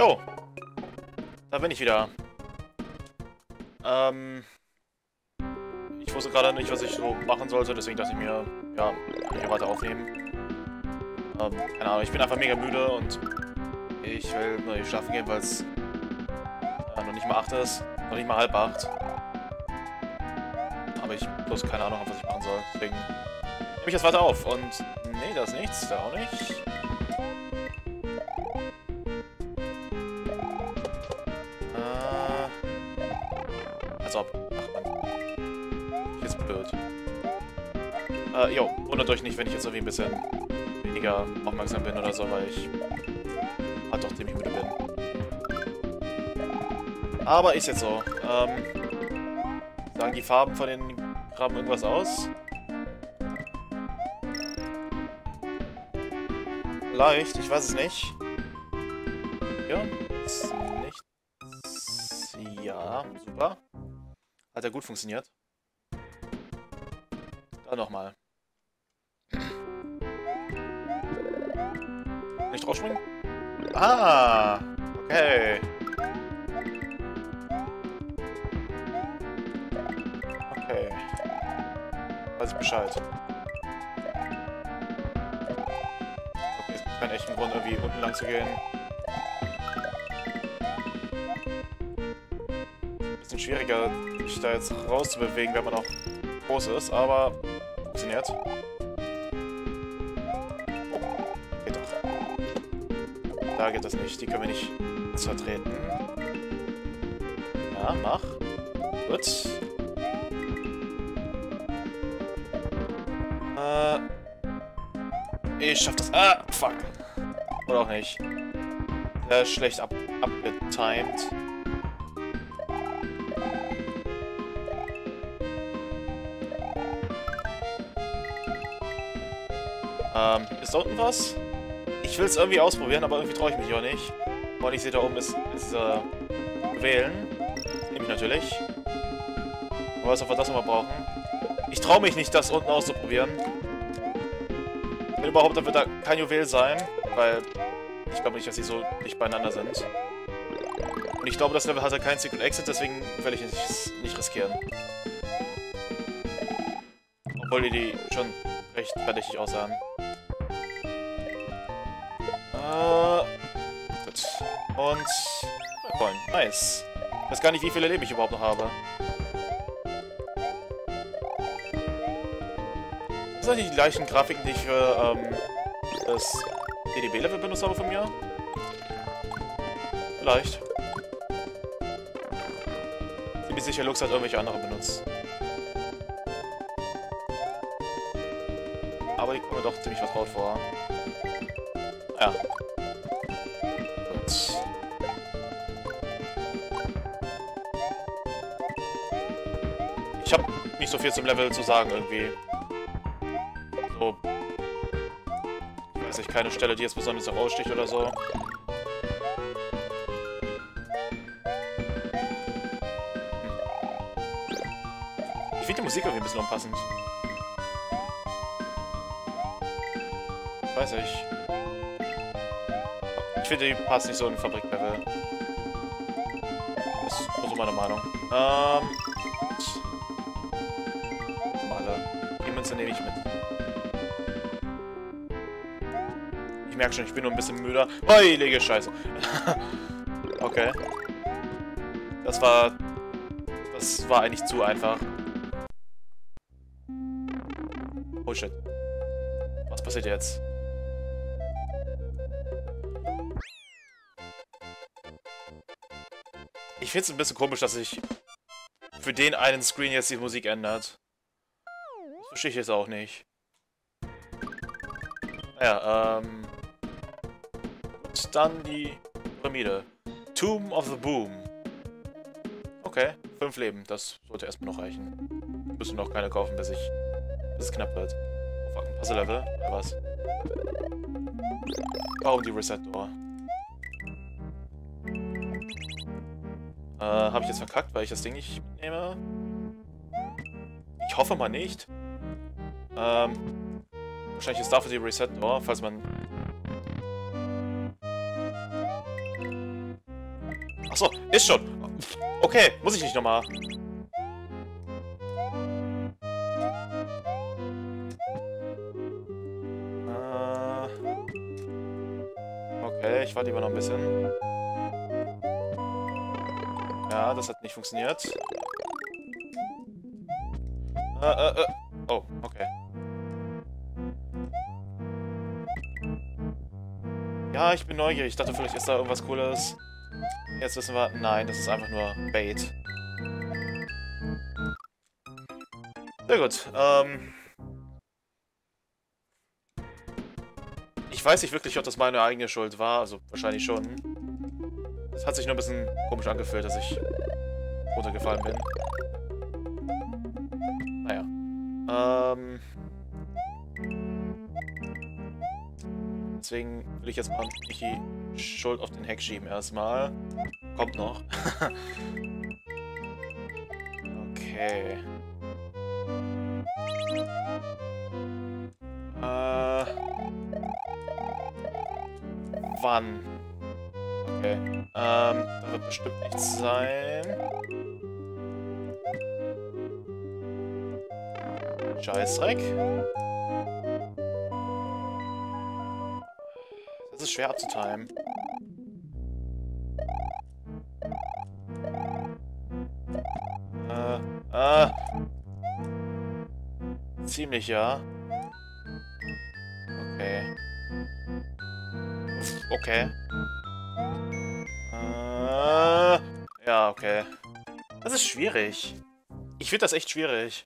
Jo, da bin ich wieder. Ich wusste gerade nicht, was ich so machen sollte, deswegen dachte ich mir, ja, kann ich ja weiter aufnehmen. Keine Ahnung, ich bin einfach mega müde und ich will nur nicht schlafen gehen, weil es noch nicht mal 8 ist, noch nicht mal halb 8. Aber ich bloß keine Ahnung habe, was ich machen soll, deswegen nehme ich jetzt weiter auf. Und nee, da ist nichts, da auch nicht. Als ob. Ach man. Jetzt blöd. Jo, wundert euch nicht, wenn ich jetzt irgendwie ein bisschen weniger aufmerksam bin oder so, weil ich halt doch ziemlich müde bin. Aber ist jetzt so. Sagen die Farben von den Krabben irgendwas aus? Vielleicht, ich weiß es nicht. Ja, ist nichts. Ja, super. Hat ja gut funktioniert. Dann nochmal. Nicht draufspringen? Ah, okay. Okay. Weiß ich Bescheid. Okay, es gibt keinen echten Grund, irgendwie unten lang zu gehen. Bisschen schwieriger, sich da jetzt rauszubewegen, wenn man auch groß ist, aber funktioniert. Geht doch. Da geht das nicht. Die können wir nicht vertreten. Ja, mach. Gut. Ich schaff das. Ah, fuck. Oder auch nicht. Sehr schlecht abgetimed. Ist da unten was? Ich will es irgendwie ausprobieren, aber irgendwie traue ich mich auch nicht. Und ich sehe da oben ist wählen. Das nehme ich natürlich. Aber was, ob wir das nochmal brauchen? Ich traue mich nicht, das unten auszuprobieren. Wenn überhaupt, dann wird da kein Juwel sein, weil ich glaube nicht, dass sie so dicht beieinander sind. Und ich glaube, das Level hat ja keinen Secret Exit, deswegen werde ich es nicht riskieren. Obwohl die schon recht verdächtig aussahen. Gut. Und Coin. Nice. Ich weiß gar nicht, wie viele Leben ich überhaupt noch habe. Das sind die gleichen Grafiken, die ich für das DDB-Level benutzt habe von mir. Vielleicht. Ziemlich sicher, Lux hat irgendwelche andere benutzt. Aber die kommen mir doch ziemlich vertraut vor. Ja. Gut. Ich habe nicht so viel zum Level zu sagen irgendwie. So. Ich weiß nicht, keine Stelle, die jetzt besonders heraussticht oder so. Ich finde die Musik irgendwie ein bisschen unpassend. Ich weiß nicht. Ich finde, die passt nicht so in Fabriklevel. Das ist nur so meine Meinung. Die Münze nehme ich mit. Ich merke schon, ich bin nur ein bisschen müder. Heilige Scheiße. Okay. Das war eigentlich zu einfach. Oh shit. Was passiert jetzt? Ich finde es ein bisschen komisch, dass sich für den einen Screen jetzt die Musik ändert. Das verstehe ich jetzt auch nicht. Naja, und dann die Pyramide. Tomb of the Boom. Okay, 5 Leben. Das sollte erstmal noch reichen. Wir müssen noch keine kaufen, bis es knapp wird. Oh fuck, ein Puzzle-Level? Oder was? Warum die Reset-Door? Habe ich jetzt verkackt, weil ich das Ding nicht mitnehme? Ich hoffe mal nicht. Wahrscheinlich ist dafür die Reset-Door, falls man Achso, ist schon. Okay, muss ich nicht nochmal. Okay, ich warte lieber noch ein bisschen. Ja, das hat nicht funktioniert. Oh, okay. Ja, ich bin neugierig. Ich dachte, vielleicht ist da irgendwas Cooles. Jetzt wissen wir... Nein, das ist einfach nur Bait. Sehr gut. Ich weiß nicht wirklich, ob das meine eigene Schuld war. Also, wahrscheinlich schon. Es hat sich nur ein bisschen komisch angefühlt, dass ich runtergefallen bin. Naja. Deswegen will ich jetzt mal nicht die Schuld auf den Heck schieben erstmal. Kommt noch. Okay. Wann? Okay. Da wird bestimmt nichts sein. Scheißdreck. Das ist schwer abzutimen. Ziemlich, ja. Okay. Okay. Ja, okay. Das ist schwierig. Ich finde das echt schwierig.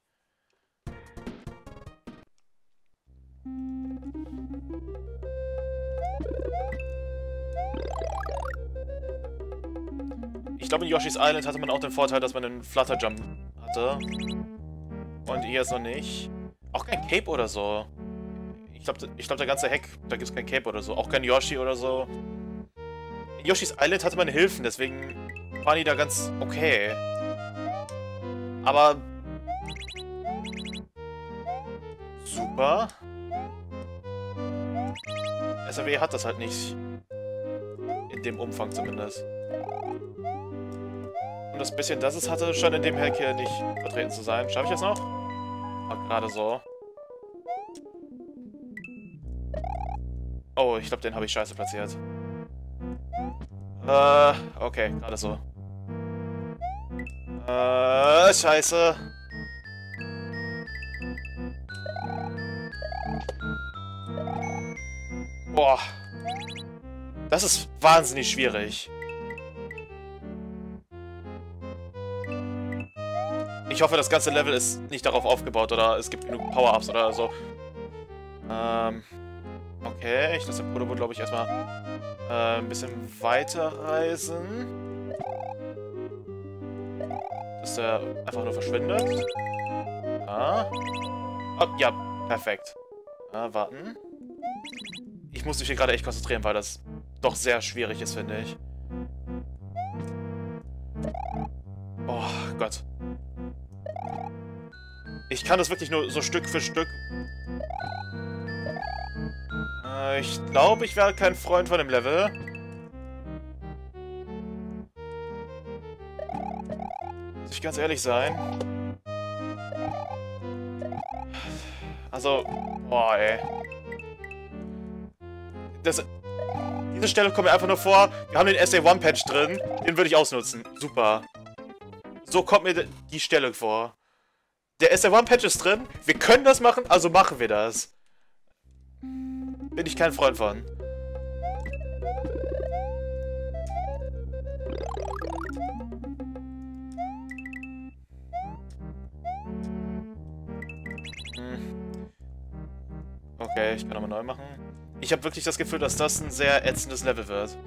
Ich glaube, in Yoshi's Island hatte man auch den Vorteil, dass man einen Flutter Jump hatte. Und hier jetzt noch nicht. Auch kein Cape oder so. Ich glaube, der ganze Heck, da gibt es kein Cape oder so. Auch kein Yoshi oder so. In Yoshi's Island hatte man Hilfen, deswegen waren die da ganz okay. Aber... Super. SAW hat das halt nicht. In dem Umfang zumindest. Und das bisschen, das es hatte, scheint in dem Hack hier nicht vertreten zu sein. Schaffe ich das noch? Ah, gerade so. Oh, ich glaube, den habe ich scheiße platziert. Okay, gerade so. Scheiße. Boah. Das ist wahnsinnig schwierig. Ich hoffe, das ganze Level ist nicht darauf aufgebaut oder es gibt genug Power-Ups oder so. Okay, ich lasse den Podobo, glaube ich, erstmal ein bisschen weiterreisen. Dass er einfach nur verschwindet. Ah. Oh, ja, perfekt. Warten. Ich muss mich hier gerade echt konzentrieren, weil das doch sehr schwierig ist, finde ich. Oh Gott. Ich kann das wirklich nur so Stück für Stück. Ich glaube, ich wäre kein Freund von dem Level. Muss ich ganz ehrlich sein. Also, boah, ey. Diese Stelle kommt mir einfach nur vor, wir haben den SA1-Patch drin, den würde ich ausnutzen. Super. So kommt mir die Stelle vor. Der SA1-Patch ist drin, wir können das machen, also machen wir das. Bin ich kein Freund von. Okay, ich kann nochmal neu machen. Ich habe wirklich das Gefühl, dass das ein sehr ätzendes Level wird.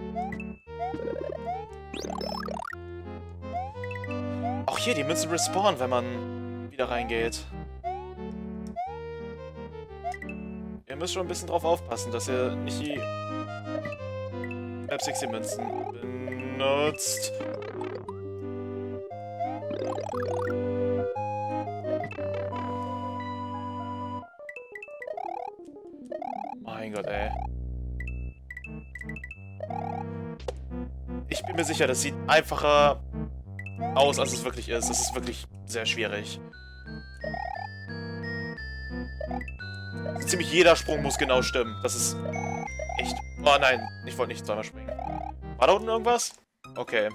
Auch hier, die Münzen respawnen, wenn man wieder reingeht. Ihr müsst schon ein bisschen drauf aufpassen, dass ihr nicht die Map 60 Münzen benutzt. Mein Gott, ey. ich bin mir sicher, das sieht einfacher aus, als es wirklich ist. Es ist wirklich sehr schwierig. So ziemlich jeder Sprung muss genau stimmen. Das ist echt... Oh nein, ich wollte nicht zweimal springen. War da unten irgendwas? Okay.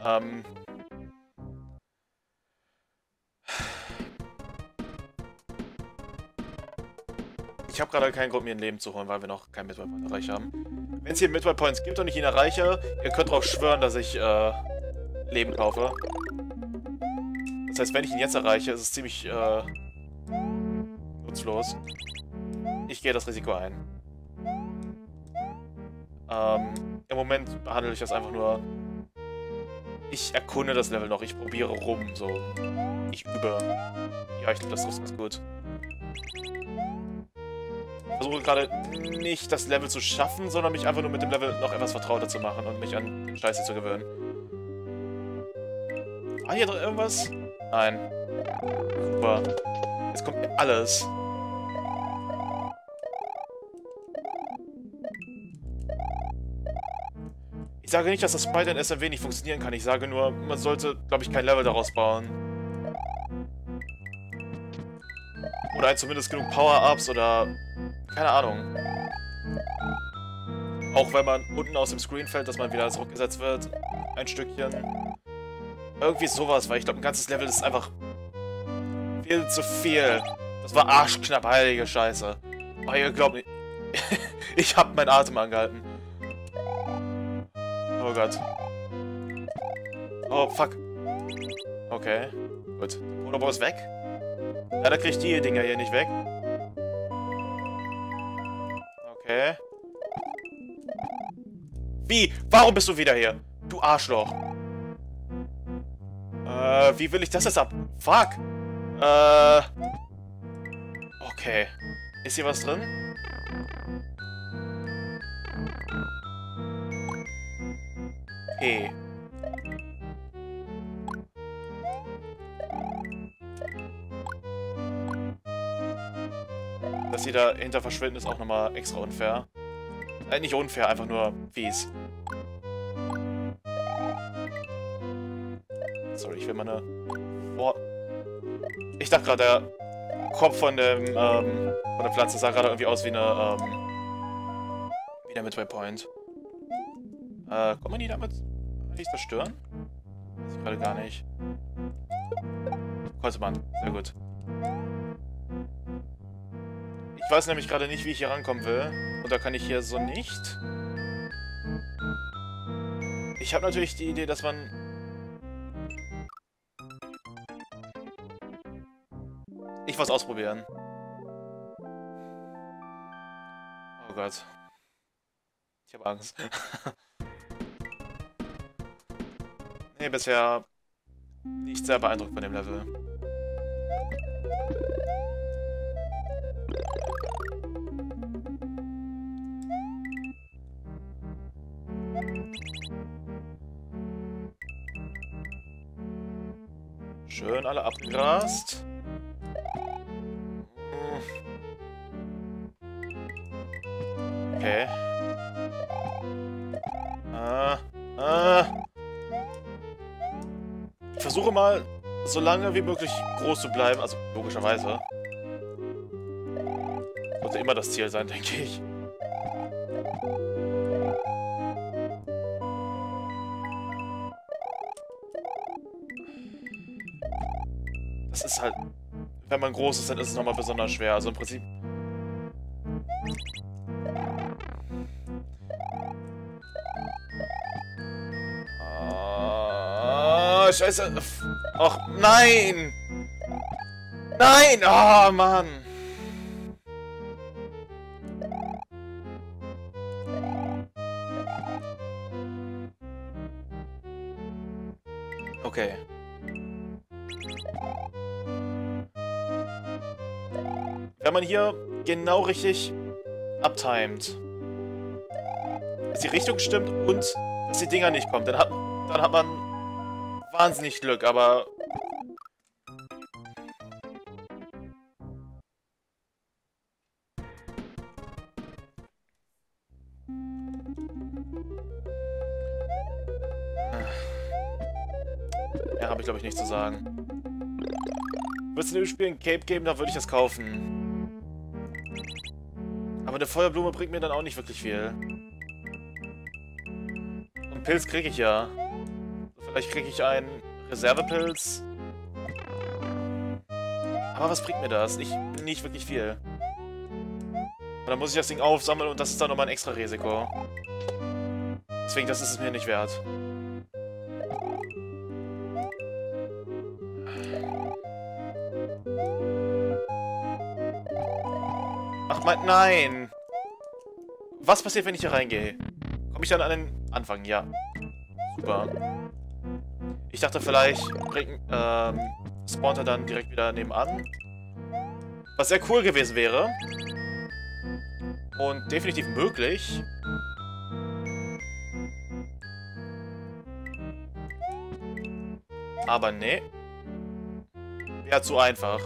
Ich habe gerade keinen Grund, mir ein Leben zu holen, weil wir noch keinen Midway Point erreicht haben. Wenn es hier Midway Points gibt und ich ihn erreiche, ihr könnt darauf schwören, dass ich Leben kaufe. Das heißt, wenn ich ihn jetzt erreiche, ist es ziemlich nutzlos. Ich gehe das Risiko ein. Im Moment handle ich das einfach nur... Ich erkunde das Level noch, ich probiere rum, so. Ich übe. Ja, ich glaube, das ist ganz gut. Ich versuche gerade nicht das Level zu schaffen, sondern mich einfach nur mit dem Level noch etwas vertrauter zu machen und mich an den Scheiße zu gewöhnen. War hier drin irgendwas? Nein. Super. Jetzt kommt mir alles. Ich sage nicht, dass das Sprite in SMW nicht funktionieren kann. Ich sage nur, man sollte, glaube ich, kein Level daraus bauen. Oder zumindest genug Power-Ups oder... Keine Ahnung. Auch wenn man unten aus dem Screen fällt, dass man wieder zurückgesetzt wird. Ein Stückchen. Irgendwie sowas, weil ich glaube, ein ganzes Level ist einfach... viel zu viel. Das war arschknapp, heilige Scheiße. Oh, ihr glaubt nicht... Ich hab meinen Atem angehalten. Oh Gott. Oh, fuck. Okay. Gut. Der Polarbau ist weg. Leider krieg ich die Dinger hier nicht weg. Okay. Wie? Warum bist du wieder hier? Du Arschloch. Wie will ich das jetzt ab... Fuck. Okay. Ist hier was drin? Okay. Dass sie dahinter verschwinden, ist auch nochmal extra unfair. Nicht unfair, einfach nur fies. Sorry, ich will mal eine... Boah. Ich dachte gerade, der Kopf von dem, von der Pflanze sah gerade irgendwie aus wie eine, wie der Midway Point. Kann man die damit eigentlich zerstören? Weiß ich gerade gar nicht. Konnte man. Sehr gut. Ich weiß nämlich gerade nicht, wie ich hier rankommen will. Und da kann ich hier so nicht. Ich habe natürlich die Idee, dass man... Ich was ausprobieren. Oh Gott. Ich habe Angst. Nee, bisher nicht sehr beeindruckt von dem Level. Schön alle abgegrast. Okay. Ich versuche mal, so lange wie möglich groß zu bleiben. Also, logischerweise. Sollte immer das Ziel sein, denke ich. Das ist halt... Wenn man groß ist, dann ist es nochmal besonders schwer. Also im Prinzip... Scheiße. Ach, nein! Nein! Oh, Mann! Okay. Wenn man hier genau richtig abtimet, dass die Richtung stimmt und dass die Dinger nicht kommen, dann hat man wahnsinnig Glück, aber... Mehr habe ich, glaube ich, nicht zu sagen. Würdest du dem Spiel ein Cape geben, dann würde ich das kaufen. Aber eine Feuerblume bringt mir dann auch nicht wirklich viel. Und Pilz kriege ich ja. Vielleicht kriege ich einen Reservepilz. Aber was bringt mir das? Nicht wirklich viel. Und dann muss ich das Ding aufsammeln und das ist dann nochmal ein extra Risiko. Deswegen, das ist es mir nicht wert. Ach mein, nein! Was passiert, wenn ich hier reingehe? Komme ich dann an den Anfang? Ja. Super. Ich dachte vielleicht spawnt er dann direkt wieder nebenan. Was sehr cool gewesen wäre. Und definitiv möglich. Aber nee. Wäre zu einfach.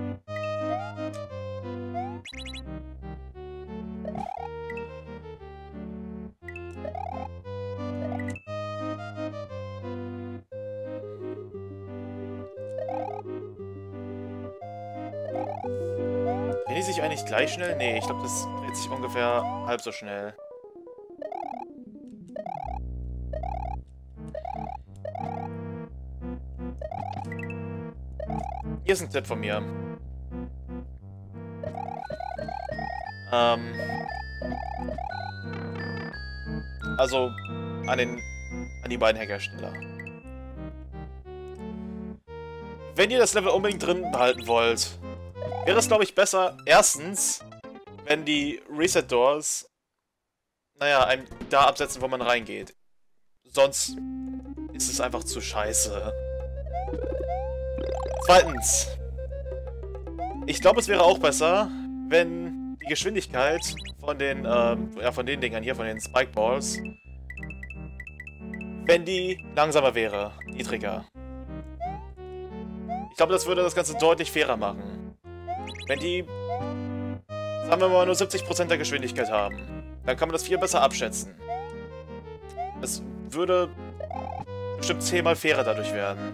Drehen die sich eigentlich gleich schnell? Nee, ich glaube, das dreht sich ungefähr halb so schnell. Hier ist ein Tipp von mir. Also an die beiden Hackersteller. Wenn ihr das Level unbedingt drin behalten wollt, wäre es, glaube ich, besser, erstens, wenn die Reset-Doors, naja, einem da absetzen, wo man reingeht. Sonst ist es einfach zu scheiße. Zweitens, ich glaube, es wäre auch besser, wenn die Geschwindigkeit von den, von den Dingern hier, von den Spikeballs, wenn die langsamer wäre, niedriger. Ich glaube, das würde das Ganze deutlich fairer machen. Wenn die, sagen wir mal, nur 70% der Geschwindigkeit haben, dann kann man das viel besser abschätzen. Es würde bestimmt 10-mal fairer dadurch werden.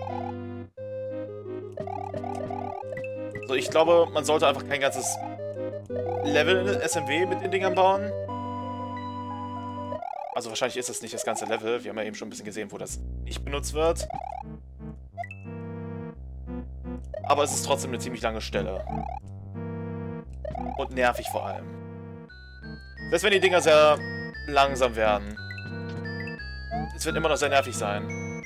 Also ich glaube, man sollte einfach kein ganzes Level in SMW mit den Dingern bauen. Also wahrscheinlich ist das nicht das ganze Level. Wir haben ja eben schon ein bisschen gesehen, wo das nicht benutzt wird. Aber es ist trotzdem eine ziemlich lange Stelle. Und nervig vor allem. Selbst wenn die Dinger sehr langsam werden. Es wird immer noch sehr nervig sein.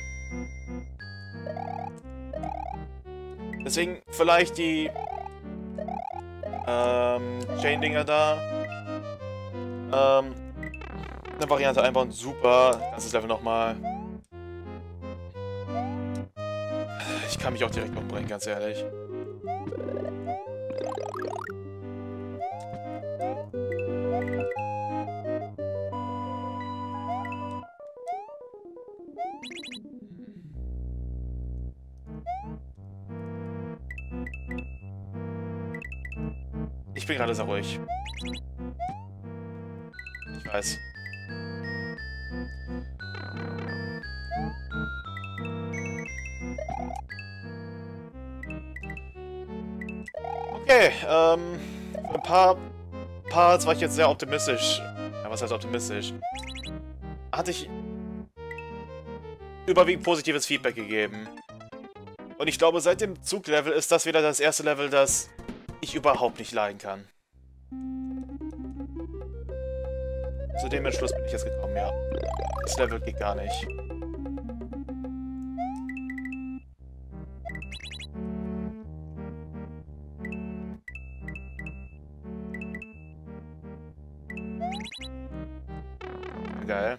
Deswegen vielleicht die Chain-Dinger da eine Variante einbauen. Super. Ganzes Level nochmal. Ich kann mich auch direkt umbringen, ganz ehrlich. Ich bin gerade sehr ruhig. Ich weiß. Okay, für ein paar Parts war ich jetzt sehr optimistisch. Ja, was heißt optimistisch? Hatte ich überwiegend positives Feedback gegeben. Und ich glaube, seit dem Zuglevel ist das wieder das erste Level, das ich überhaupt nicht leiden kann. Zu dem Entschluss bin ich jetzt gekommen, ja. Das Level geht gar nicht. Geil.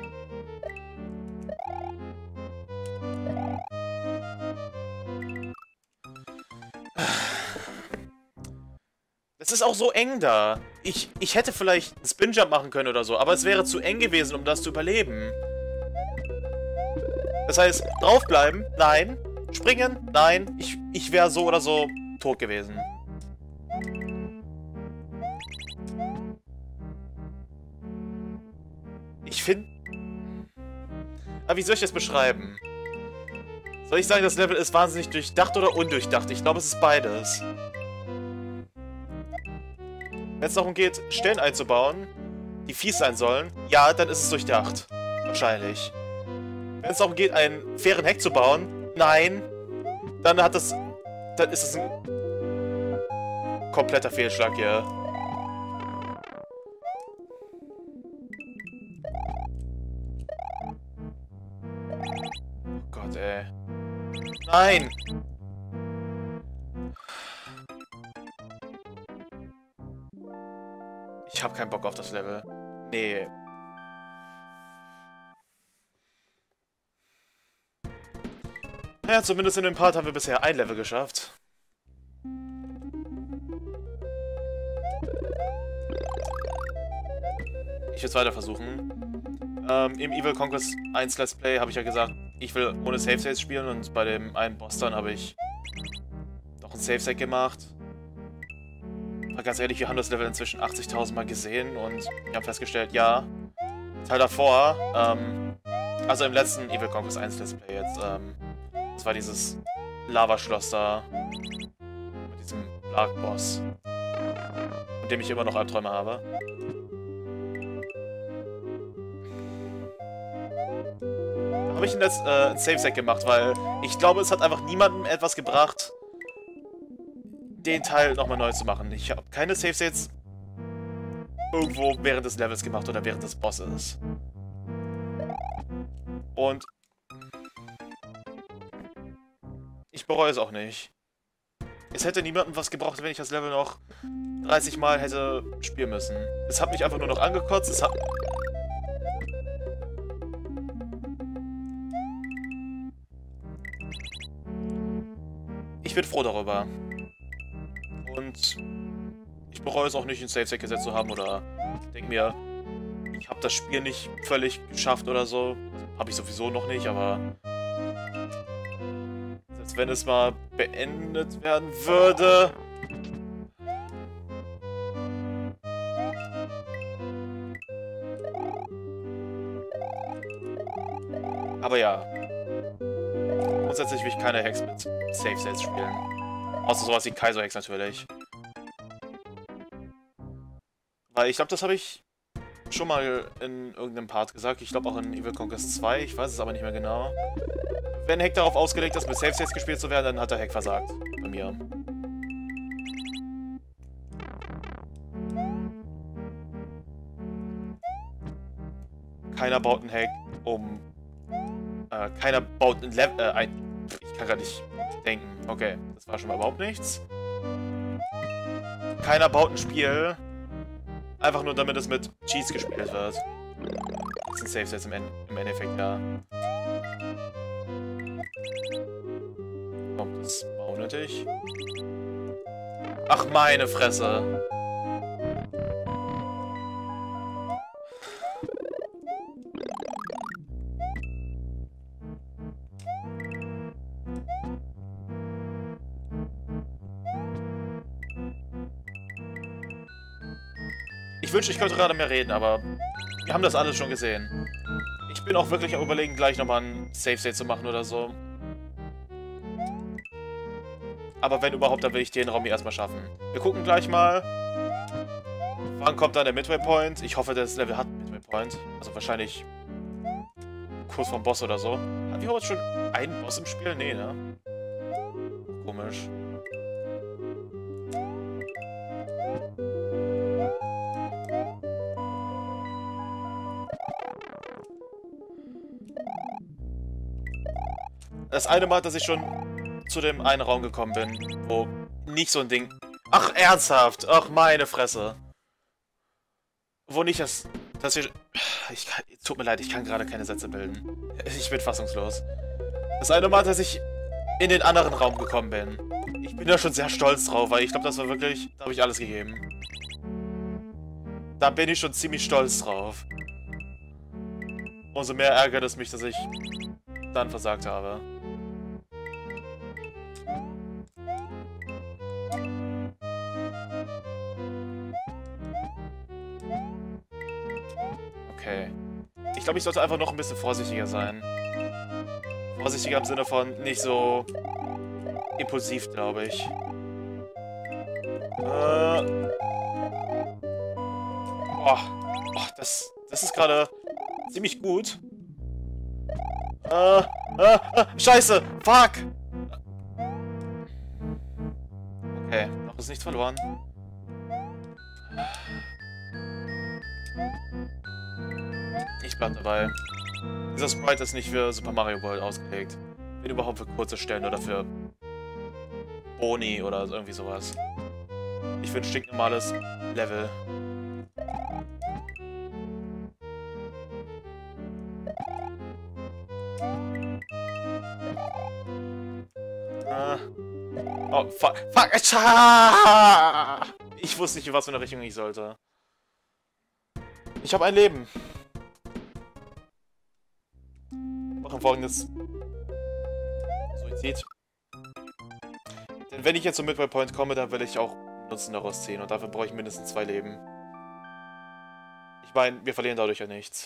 Es ist auch so eng da. Ich hätte vielleicht einen Spinjump machen können oder so, aber es wäre zu eng gewesen, um das zu überleben. Das heißt, draufbleiben? Nein. Springen? Nein. Ich wäre so oder so tot gewesen. Ich finde... Aber wie soll ich das beschreiben? Soll ich sagen, das Level ist wahnsinnig durchdacht oder undurchdacht? Ich glaube, es ist beides. Wenn es darum geht, Stellen einzubauen, die fies sein sollen, ja, dann ist es durchdacht. Wahrscheinlich. Wenn es darum geht, einen fairen Hack zu bauen, nein, dann ist es ein kompletter Fehlschlag hier. Oh Gott, ey. Nein! Ich hab keinen Bock auf das Level. Nee. Ja, zumindest in dem Part haben wir bisher ein Level geschafft. Ich will es weiter versuchen. Im Evil Conquest 1 Let's Play habe ich ja gesagt, ich will ohne Save States spielen und bei dem einen Boss dann habe ich noch ein Save State gemacht. Aber ganz ehrlich, wir haben das Level inzwischen 80.000 Mal gesehen und wir haben festgestellt, ja, Teil davor, also im letzten Evil Conquest 1 Let's Play jetzt, das war dieses Lavaschloss da mit diesem Blag-Boss, von dem ich immer noch Albträume habe. Habe ich ein Save-Set gemacht, weil ich glaube, es hat einfach niemandem etwas gebracht, den Teil nochmal neu zu machen. Ich habe keine Save-Sets irgendwo während des Levels gemacht oder während des Bosses. Und ich bereue es auch nicht. Es hätte niemandem was gebracht, wenn ich das Level noch 30 Mal hätte spielen müssen. Es hat mich einfach nur noch angekotzt, es hat... Ich bin froh darüber. Und ich bereue es auch nicht, ein Save-Set gesetzt zu haben oder denke mir, ich habe das Spiel nicht völlig geschafft oder so. Habe ich sowieso noch nicht, aber selbst wenn es mal beendet werden würde... Aber ja. Grundsätzlich will ich keine Hacks mit Save-Sets spielen. Außer sowas wie Kaizo-Hacks natürlich. Weil ich glaube, das habe ich schon mal in irgendeinem Part gesagt. Ich glaube auch in Evil Conquest 2. Ich weiß es aber nicht mehr genau. Wenn Hack darauf ausgelegt ist, mit Save-Sets gespielt zu werden, dann hat der Hack versagt. Bei mir. Keiner baut einen Hack, um... keiner baut ein Level... ich kann gar nicht denken. Okay, das war schon mal überhaupt nichts. Keiner baut ein Spiel, einfach nur damit es mit Cheats gespielt wird. Das sind Safe Sets im Endeffekt, ja. Komm, das war unnötig. Ach, meine Fresse. Ich wünschte, ich könnte gerade mehr reden, aber wir haben das alles schon gesehen. Ich bin auch wirklich am Überlegen, gleich nochmal ein Save-State zu machen oder so. Aber wenn überhaupt, dann will ich den Raum hier erstmal schaffen. Wir gucken gleich mal. Wann kommt dann der Midway Point? Ich hoffe, das Level hat einen Midway Point. Also wahrscheinlich kurz vorm Boss oder so. Haben wir heute schon einen Boss im Spiel? Nee, ne? Komisch. Das eine Mal, dass ich schon zu dem einen Raum gekommen bin, wo nicht so ein Ding... Ach, ernsthaft? Ach, meine Fresse. Wo nicht das... Tut mir leid, ich kann gerade keine Sätze bilden. Ich bin fassungslos. Das eine Mal, dass ich in den anderen Raum gekommen bin. Ich bin da schon sehr stolz drauf, weil ich glaube, das war wirklich... Da habe ich alles gegeben. Da bin ich schon ziemlich stolz drauf. Umso mehr ärgert es mich, dass ich dann versagt habe. Okay. Ich glaube, ich sollte einfach noch ein bisschen vorsichtiger sein. Vorsichtiger im Sinne von nicht so impulsiv, glaube ich. Das ist gerade ziemlich gut. Scheiße! Fuck! Okay, noch ist nichts verloren. Ich bleib dabei. Dieser Sprite ist nicht für Super Mario World ausgelegt. Wenn überhaupt für kurze Stellen oder für Boni oder irgendwie sowas. Ich für ein stinknormales Level. Oh, fuck. Fuck! Ich wusste nicht, in was für eine Richtung ich sollte. Ich habe ein Leben. Machen folgendes. Suizid. Denn wenn ich jetzt zum Midway Point komme, dann will ich auch Nutzen daraus ziehen. Und dafür brauche ich mindestens 2 Leben. Ich meine, wir verlieren dadurch ja nichts.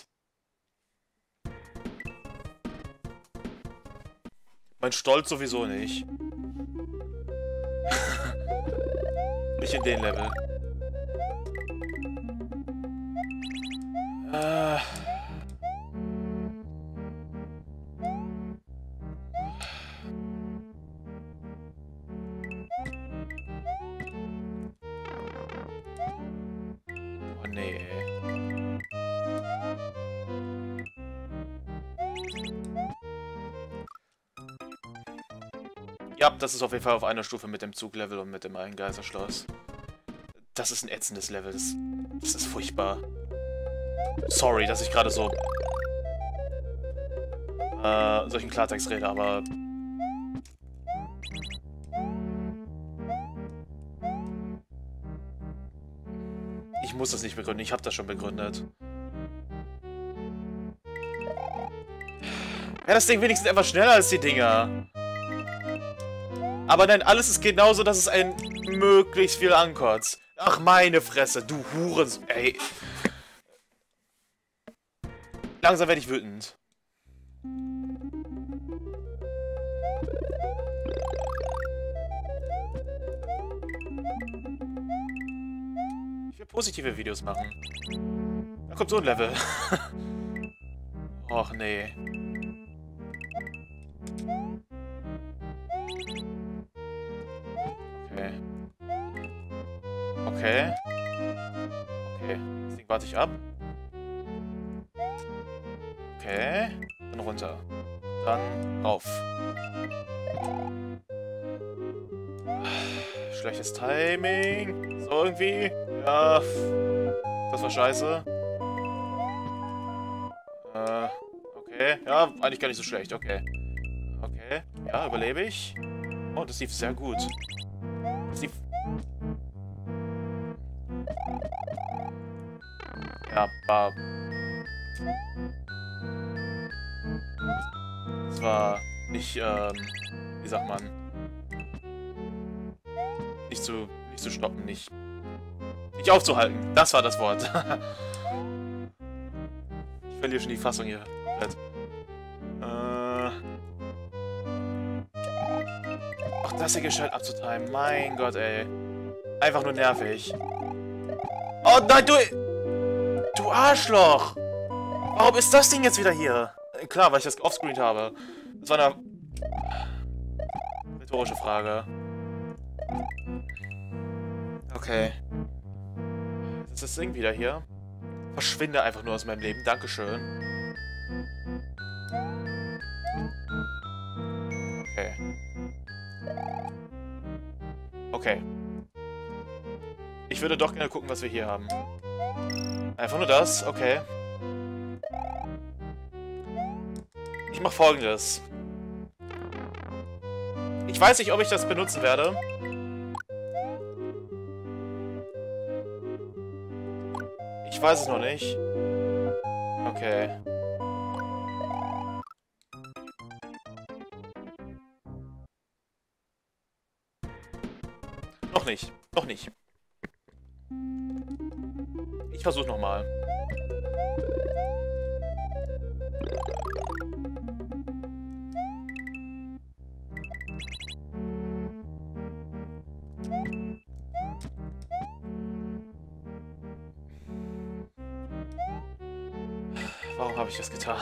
Mein Stolz sowieso nicht. Nicht in den Level. Oh nee. Ja, das ist auf jeden Fall auf einer Stufe mit dem Zuglevel und mit dem Eingeisterschloss. Das ist ein ätzendes Level. Das ist furchtbar. Sorry, dass ich gerade so solchen Klartext rede, aber ich muss das nicht begründen. Ich habe das schon begründet. Ja, das Ding wenigstens etwas schneller als die Dinger. Aber nein, alles ist genauso, dass es ein möglichst viel ankotzt. Ach, meine Fresse, du Hurens... Ey. Langsam werde ich wütend. Ich will positive Videos machen. Da kommt so ein Level. Och, nee. Okay. Okay. Okay. Das Ding warte ich ab. Okay. Dann runter. Dann rauf. Schlechtes Timing. So irgendwie. Ja. Das war scheiße. Okay. Ja, eigentlich gar nicht so schlecht. Okay. Okay. Ja, überlebe ich. Oh, das lief sehr gut. Das lief... Ja, war... Das war nicht, wie sagt man? Nicht zu stoppen, nicht aufzuhalten. Das war das Wort. Ich verliere schon die Fassung hier komplett. Ach, das hier gescheit abzutimen. Mein Gott, ey. Einfach nur nervig. Oh nein, du Arschloch! Warum ist das Ding jetzt wieder hier? Klar, weil ich das offscreen habe. Das war eine rhetorische Frage. Okay. Jetzt ist das Ding wieder hier. Verschwinde einfach nur aus meinem Leben. Dankeschön. Okay. Okay. Ich würde doch gerne gucken, was wir hier haben. Einfach nur das, okay. Ich mache Folgendes. Ich weiß nicht, ob ich das benutzen werde. Ich weiß es noch nicht. Okay. Noch nicht. Noch nicht. Ich versuche nochmal. warum habe ich das getan?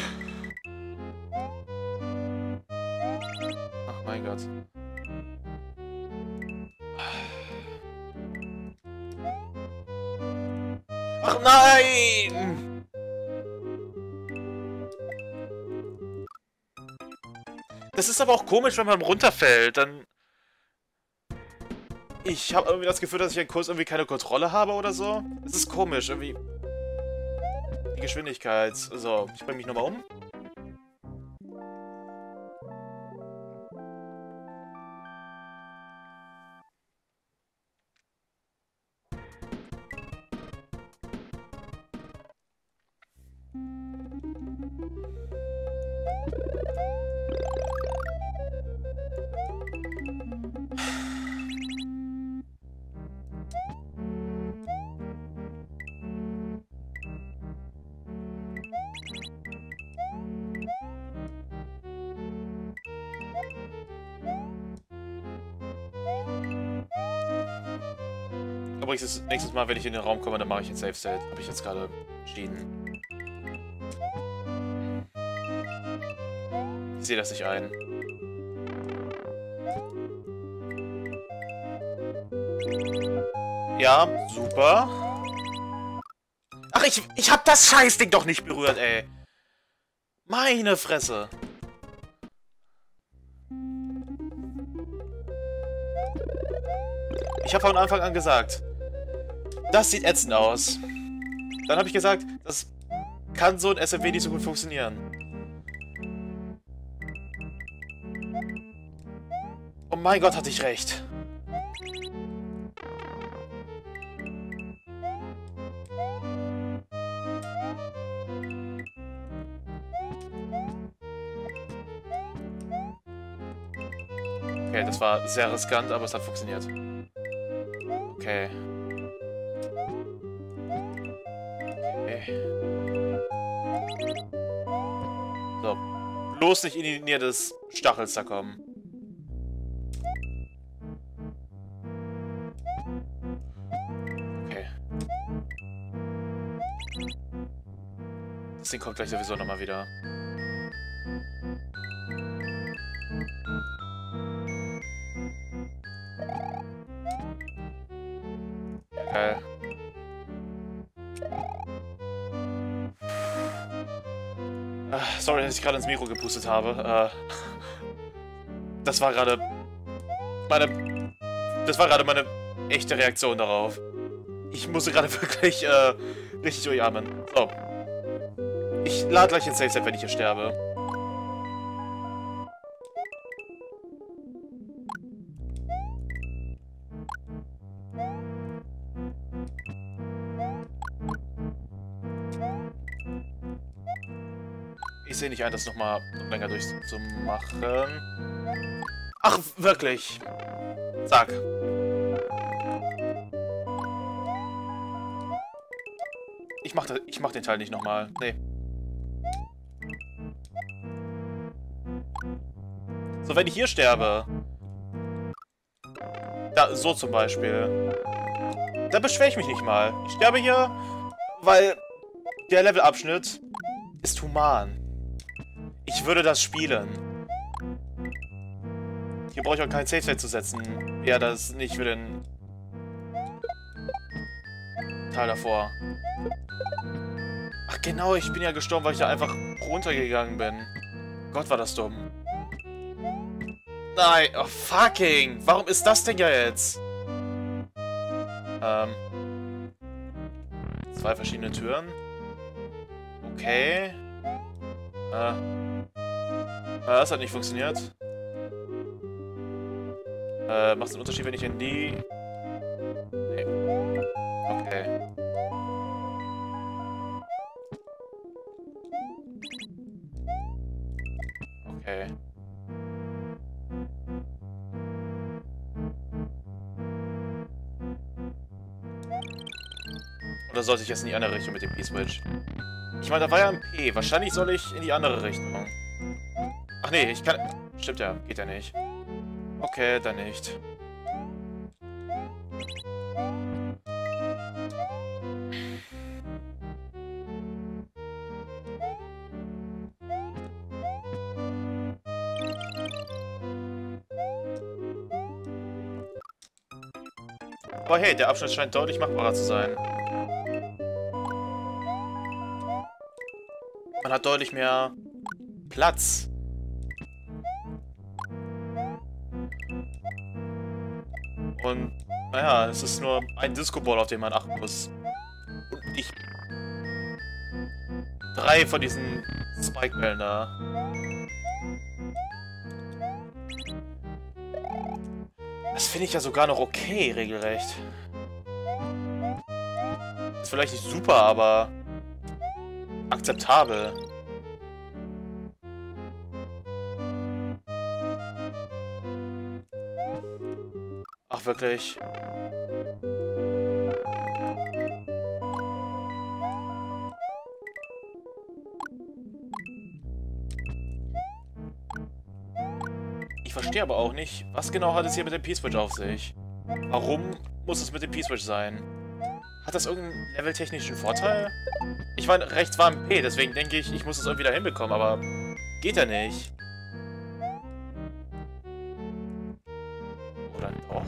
Ach mein Gott. Ach nein! Das ist aber auch komisch, wenn man runterfällt, dann... Ich habe irgendwie das Gefühl, dass ich einen Kurs irgendwie keine Kontrolle habe oder so. Es ist komisch, irgendwie... Die Geschwindigkeit. So, ich bringe mich nochmal um. Übrigens, nächstes Mal, wenn ich in den Raum komme, dann mache ich ein Safe State. Habe ich jetzt gerade entschieden. Ich sehe das nicht ein. Ja, super. Ach, ich hab das Scheißding doch nicht berührt, ey. Meine Fresse. Ich habe von Anfang an gesagt, das sieht ätzend aus. Dann habe ich gesagt, das kann so ein SMW nicht so gut funktionieren. Oh mein Gott, hatte ich recht. Okay, das war sehr riskant, aber es hat funktioniert. Okay. So. Bloß nicht in die Nähe des Stachels da kommen. Okay. Das Ding kommt gleich sowieso nochmal wieder. Geil. Sorry, dass ich gerade ins Mikro gepustet habe. Das war gerade meine echte Reaktion darauf. Ich musste gerade wirklich richtig durchatmen. So. Ich lade gleich ins Safe Set, wenn ich hier sterbe. Ich sehe nicht ein, das noch länger durchzumachen. Ach, wirklich. Zack. Ich mach den Teil nicht nochmal. Nee. So, wenn ich hier sterbe. Da, so zum Beispiel. Da beschwere ich mich nicht mal. Ich sterbe hier, weil der Levelabschnitt ist human. Ich würde das spielen. Hier brauche ich auch kein Safe-State zu setzen. Ja, das nicht für den Teil davor. Ach genau, ich bin ja gestorben, weil ich da einfach runtergegangen bin. Gott, war das dumm. Nein, oh fucking. Warum ist das denn ja jetzt? Zwei verschiedene Türen. Okay. Das hat nicht funktioniert. Macht es einen Unterschied, wenn ich in die... Nee. Okay. Okay. Oder sollte ich jetzt in die andere Richtung mit dem P-Switch? Ich meine, da war ja ein P. Wahrscheinlich soll ich in die andere Richtung. Ach nee, ich kann... Stimmt ja, geht ja nicht. Okay, dann nicht. Aber hey, der Abschnitt scheint deutlich machbarer zu sein. Man hat deutlich mehr Platz. Und, naja, es ist nur ein Disco-Ball, auf den man achten muss. Und nicht 3 von diesen Spike-Bällen da. Das finde ich ja sogar noch okay, regelrecht. Ist vielleicht nicht super, aber akzeptabel. Ach, wirklich? Ich verstehe aber auch nicht, was genau hat es hier mit dem P-Switch auf sich? Warum muss es mit dem P-Switch sein? Hat das irgendeinen leveltechnischen Vorteil? Ich war rechts war im P, deswegen denke ich, ich muss es irgendwie da hinbekommen, aber geht ja nicht. Oder doch?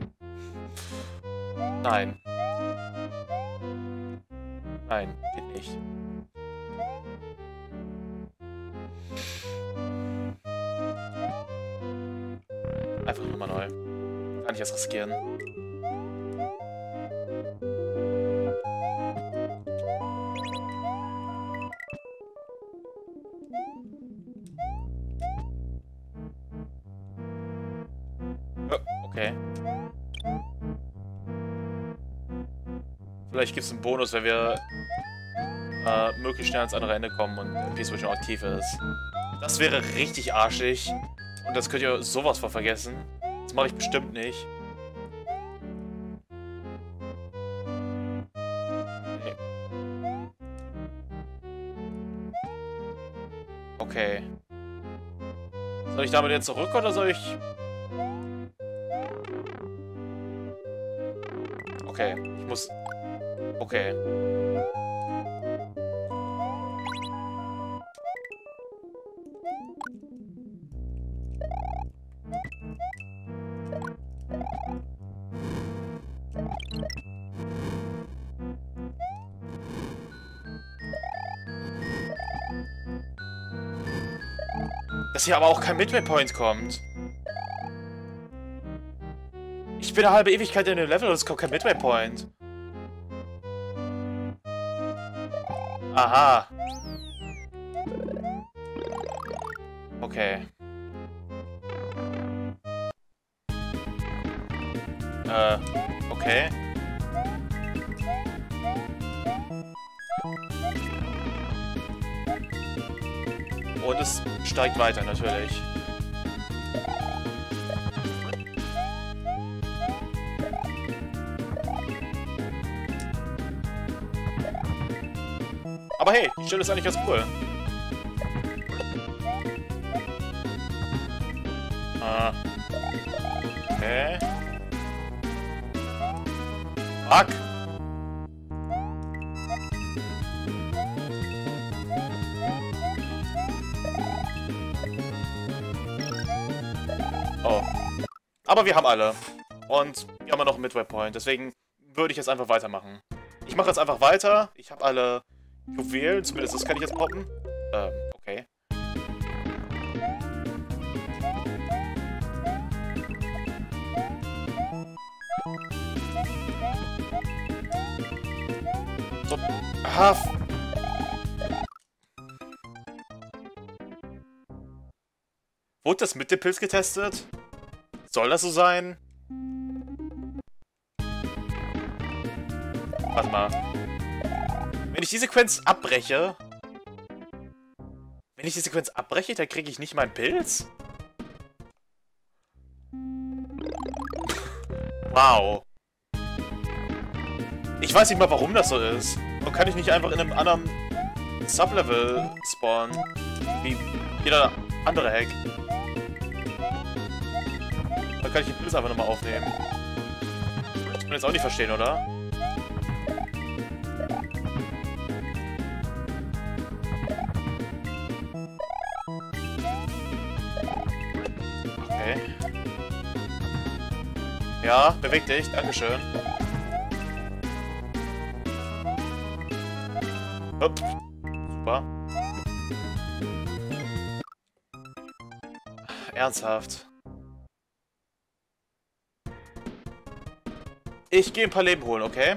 Nein. Nein, geht nicht. Einfach nochmal neu. Kann ich jetzt riskieren. Okay. Vielleicht gibt es einen Bonus, wenn wir möglichst schnell ans andere Ende kommen und der P-Switch noch aktiv ist. Das wäre richtig arschig. Und das könnt ihr sowas von vergessen. Das mache ich bestimmt nicht. Nee. Okay. Soll ich damit jetzt zurück oder soll ich... Okay, ich muss... Okay. Dass hier aber auch kein Midway Point kommt. Ich bin eine halbe Ewigkeit in dem Level und es kommt kein Midway Point. Aha. Okay. Okay. Und es steigt weiter, natürlich. Aber hey, die Stelle ist eigentlich ganz cool. Ah. Okay. Fuck. Oh. Aber wir haben alle. Und wir haben ja noch einen Midway Point. Deswegen würde ich jetzt einfach weitermachen. Ich mache jetzt einfach weiter. Ich habe alle Juwelen. Zumindest das kann ich jetzt poppen. Okay. So. Aha. Wurde das mit dem Pilz getestet? Soll das so sein? Warte mal. Wenn ich die Sequenz abbreche... Wenn ich die Sequenz abbreche, dann kriege ich nicht meinen Pilz? Wow. Ich weiß nicht mal, warum das so ist. Und kann ich nicht einfach in einem anderen Sublevel spawnen? Wie jeder andere Hack. Dann kann ich den Pilz einfach nochmal aufnehmen. Das kann ich jetzt auch nicht verstehen, oder? Okay. Ja, beweg dich. Dankeschön. Hopp. Super. Ernsthaft. Ich gehe ein paar Leben holen, okay?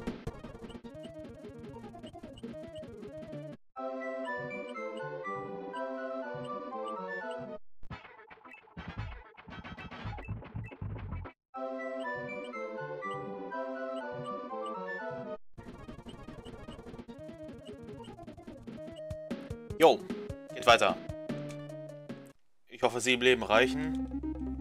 Jo, geht weiter. Ich hoffe, 7 Leben reichen.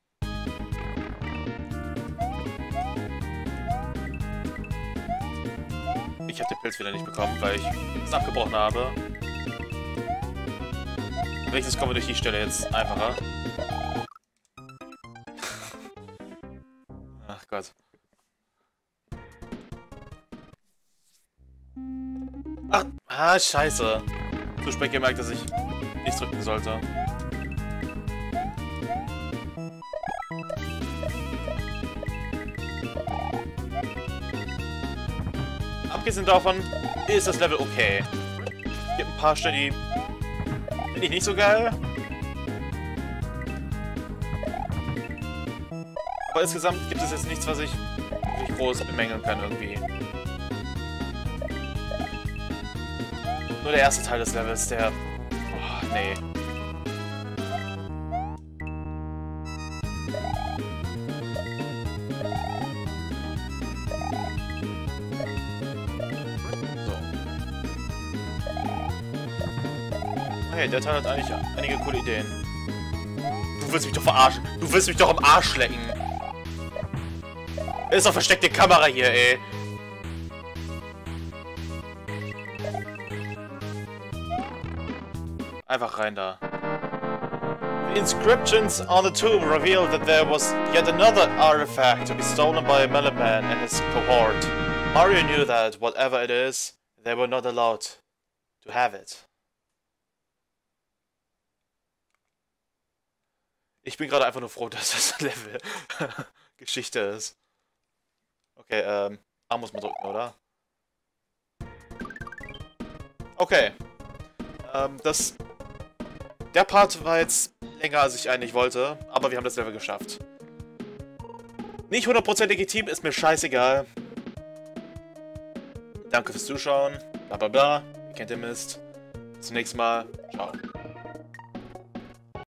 Ich habe den Pilz wieder nicht bekommen, weil ich es abgebrochen habe. Wenigstens kommen wir durch die Stelle jetzt einfacher. Ach Gott. Ach, scheiße. Zu spät gemerkt, dass ich nicht drücken sollte. Abgesehen davon ist das Level okay. Es gibt ein paar Stellen, die finde ich nicht so geil. Aber insgesamt gibt es jetzt nichts, was ich wirklich groß bemängeln kann irgendwie. Nur der erste Teil des Levels, der... Oh, nee. So. Hey, der Teil hat eigentlich einige coole Ideen. Du willst mich doch verarschen. Du willst mich doch am Arsch lecken. Ist doch versteckte Kamera hier, ey. Einfach rein da. The inscriptions on the tomb reveal that there was yet another artifact to be stolen by Melon Man and his cohort. Mario knew that, whatever it is, they were not allowed to have it. Ich bin gerade einfach nur froh, dass das Level Geschichte ist. Okay, A muss man drücken, oder? Okay. Der Part war jetzt länger, als ich eigentlich wollte, aber wir haben das Level geschafft. Nicht 100% legitim, ist mir scheißegal. Danke fürs Zuschauen. Bla bla bla. Ihr kennt den Mist. Bis zum nächsten Mal. Ciao.